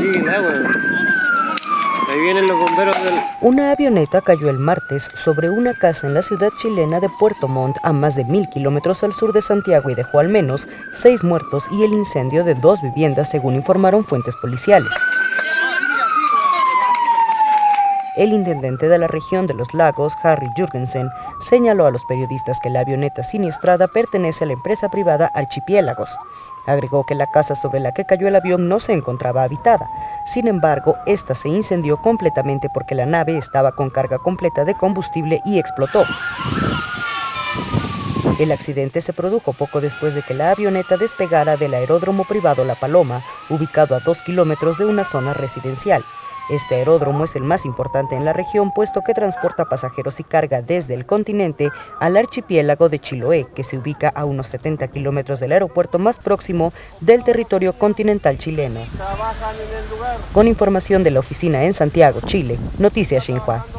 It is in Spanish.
sigue el agua. Ahí vienen los bomberos del... Una avioneta cayó el martes sobre una casa en la ciudad chilena de Puerto Montt, a más de 1000 kilómetros al sur de Santiago, y dejó al menos 6 muertos y el incendio de 2 viviendas, según informaron fuentes policiales. El intendente de la región de los lagos, Harry Jürgensen, señaló a los periodistas que la avioneta siniestrada pertenece a la empresa privada Archipiélagos. Agregó que la casa sobre la que cayó el avión no se encontraba habitada. Sin embargo, esta se incendió completamente porque la nave estaba con carga completa de combustible y explotó. El accidente se produjo poco después de que la avioneta despegara del aeródromo privado La Paloma, ubicado a 2 kilómetros de una zona residencial. Este aeródromo es el más importante en la región, puesto que transporta pasajeros y carga desde el continente al archipiélago de Chiloé, que se ubica a unos 70 kilómetros del aeropuerto más próximo del territorio continental chileno. Con información de la oficina en Santiago, Chile, Noticias Xinhua.